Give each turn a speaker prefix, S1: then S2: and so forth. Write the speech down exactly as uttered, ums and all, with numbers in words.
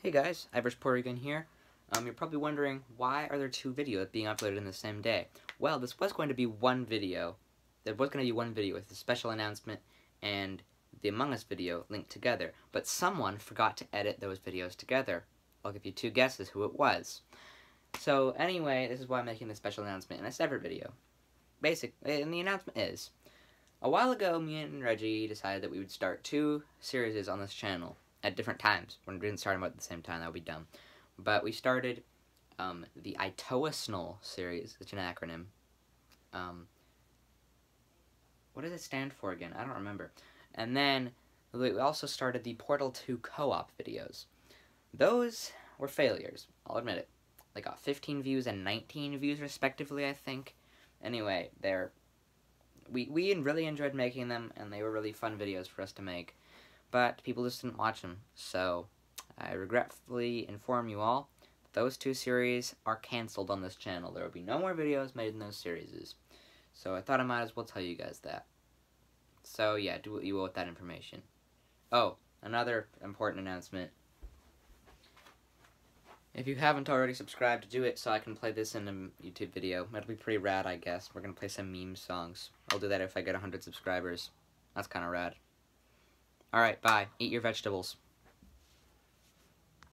S1: Hey guys, Ivers Porygon here. Um, you're probably wondering, why are there two videos being uploaded in the same day? Well, this was going to be one video. There was going to be one video with a special announcement and the Among Us video linked together, but someone forgot to edit those videos together. I'll give you two guesses who it was. So anyway, this is why I'm making this special announcement in a separate video. Basic, and the announcement is, a while ago, me and Reggie decided that we would start two series on this channel at different times. We didn't start them at the same time, that would be dumb. But we started um, the Itoasnol series, it's an acronym. Um, what does it stand for again? I don't remember. And then we also started the Portal two co-op videos. Those were failures, I'll admit it. They got fifteen views and nineteen views respectively, I think. Anyway, they're we, we really enjoyed making them, and they were really fun videos for us to make. But people just didn't watch them, so I regretfully inform you all that those two series are cancelled on this channel. There will be no more videos made in those series. So I thought I might as well tell you guys that. So yeah, do what you will with that information. Oh, another important announcement. If you haven't already subscribed, do it so I can play this in a YouTube video. That'll be pretty rad, I guess. We're gonna play some meme songs. I'll do that if I get one hundred subscribers. That's kinda rad. Alright, bye. Eat your vegetables.